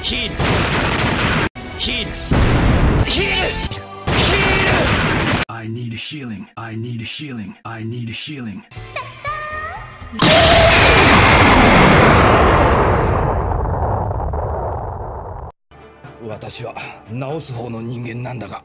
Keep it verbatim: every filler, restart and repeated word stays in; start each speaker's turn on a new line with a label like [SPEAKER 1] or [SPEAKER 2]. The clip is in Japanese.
[SPEAKER 1] ヒールヒールヒール I need healing. I need healing. I need healing. 私は治す方の人間なんだが。